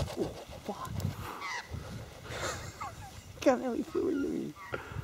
Oh, fuck. God, how he flew into me.